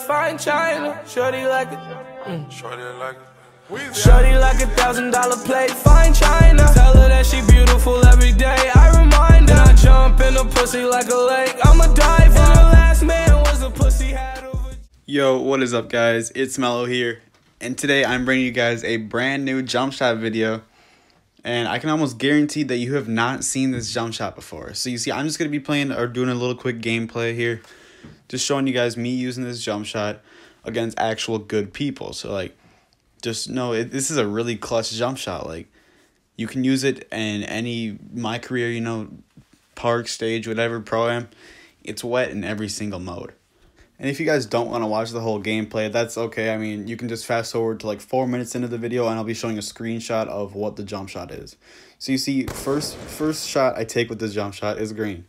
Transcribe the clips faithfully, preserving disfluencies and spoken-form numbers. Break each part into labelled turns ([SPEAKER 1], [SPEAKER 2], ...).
[SPEAKER 1] fine china. Shorty like it. Mm. Shorty like it. Shorty like a thousand dollar plate, fine china. Tell her that she beautiful every day. I remind her. And I jump in the pussy like a lake. I'm a diver. And the last man was a pussy hat over.
[SPEAKER 2] Yo, what is up, guys? It's Mellow here, and today I'm bringing you guys a brand new jump shot video. And I can almost guarantee that you have not seen this jump shot before. So you see, I'm just gonna be playing or doing a little quick gameplay here, just showing you guys me using this jump shot against actual good people. So like, just know it, this is a really clutch jump shot. Like, you can use it in any my career, you know, park, stage, whatever, pro-am. It's wet in every single mode. And if you guys don't want to watch the whole gameplay, that's okay. I mean, you can just fast forward to like four minutes into the video and I'll be showing a screenshot of what the jump shot is. So you see, first first shot I take with this jump shot is green.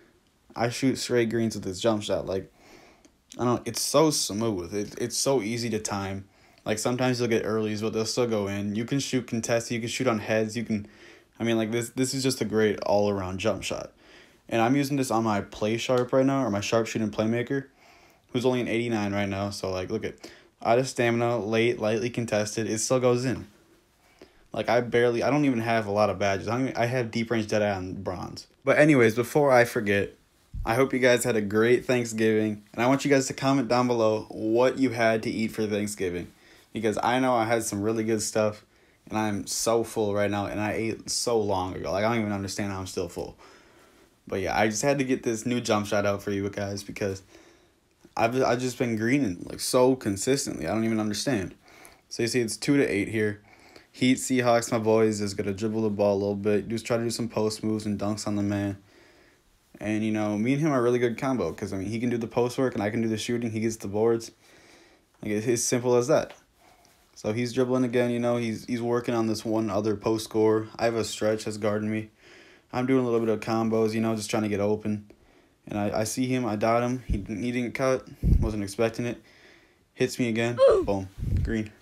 [SPEAKER 2] I shoot straight greens with this jump shot. Like, I don't know, it's so smooth. It, it's so easy to time. Like, sometimes you'll get earlies, but they'll still go in. You can shoot contested, you can shoot on heads, you can, I mean, like, this, this is just a great all-around jump shot. And I'm using this on my Play Sharp right now, or my Sharpshooting Playmaker, who's only an eighty-nine right now. So like, look at, out of stamina, late, lightly contested, it still goes in. Like, I barely, I don't even have a lot of badges. I, don't even, I have deep range Deadeye on bronze. But anyways, before I forget, I hope you guys had a great Thanksgiving, and I want you guys to comment down below what you had to eat for Thanksgiving, because I know I had some really good stuff, and I'm so full right now, and I ate so long ago. Like, I don't even understand how I'm still full. But yeah, I just had to get this new jump shot out for you guys, because I've, I've just been greening like so consistently. I don't even understand. So you see, it's two to eight here. Heat Seahawks, my boys, is going to dribble the ball a little bit. Just try to do some post moves and dunks on the man. And, you know, me and him are a really good combo. Because, I mean, he can do the post work and I can do the shooting. He gets the boards. Like, it's as simple as that. So he's dribbling again, you know. He's, he's working on this one other post score. I have a stretch that's guarding me. I'm doing a little bit of combos, you know, just trying to get open. And I, I see him, I dot him, he, he didn't cut, wasn't expecting it. Hits me again, boom, green.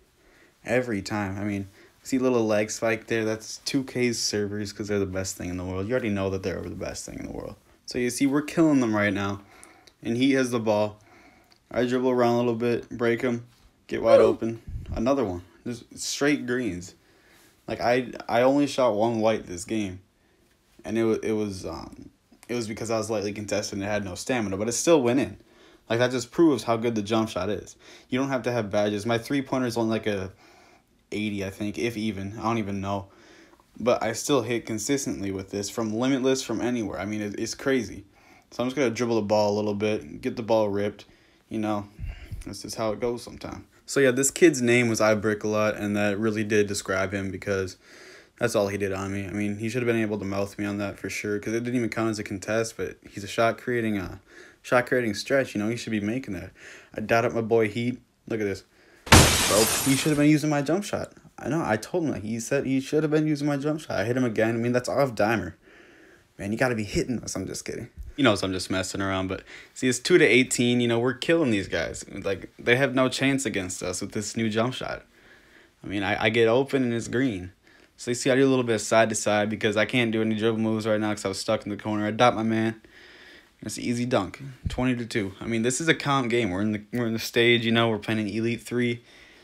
[SPEAKER 2] Every time, I mean, see little leg spike there, that's two K's servers because they're the best thing in the world. You already know that they're the best thing in the world. So you see, we're killing them right now. And he has the ball. I dribble around a little bit, break him, get wide open. Another one, just straight greens. Like, I, I only shot one white this game. And it, it was... um. It was because I was lightly contested and it had no stamina, but it still went in. Like, that just proves how good the jump shot is. You don't have to have badges. My three-pointer is only like a eighty, I think, if even. I don't even know. But I still hit consistently with this from limitless, from anywhere. I mean, it, it's crazy. So I'm just going to dribble the ball a little bit, get the ball ripped. You know, that's just how it goes sometimes. So, yeah, this kid's name was iBrick-A-Lot, and that really did describe him because that's all he did on me. I mean, he should have been able to mouth me on that for sure, because it didn't even count as a contest, but he's a shot creating a shot creating stretch, you know, he should be making that. I dot up my boy Heat. Look at this. Bro, he should have been using my jump shot. I know, I told him that. He said he should have been using my jump shot. I hit him again. I mean, that's off dimer. Man, you got to be hitting us. I'm just kidding. You know, so I'm just messing around, but see, it's two to eighteen, you know, we're killing these guys. Like, they have no chance against us with this new jump shot. I mean, I, I get open and it's green. So you see, I do a little bit of side to side because I can't do any dribble moves right now because I was stuck in the corner. I dot my man. It's an easy dunk, twenty to two. I mean, this is a comp game. We're in the we're in the stage, you know. We're playing an Elite Three.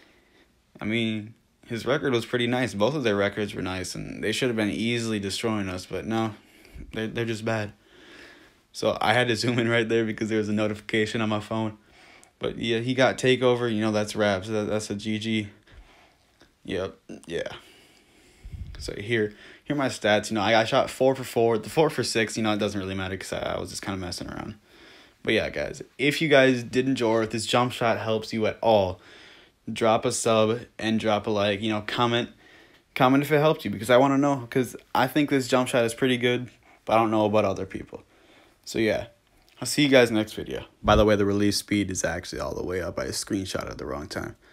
[SPEAKER 2] I mean, his record was pretty nice. Both of their records were nice, and they should have been easily destroying us. But no, they're they're just bad. So I had to zoom in right there because there was a notification on my phone. But yeah, he got takeover. You know, that's raps. That, that's a G G. Yep. Yeah. So here, here are my stats. You know, I, I shot four for four. The four for six, you know, it doesn't really matter because I, I was just kind of messing around. But yeah, guys, if you guys did enjoy, or if this jump shot helps you at all, drop a sub and drop a like. You know, comment, comment if it helped you, because I want to know, because I think this jump shot is pretty good, but I don't know about other people. So yeah, I'll see you guys next video. By the way, the release speed is actually all the way up. I screenshot at the wrong time.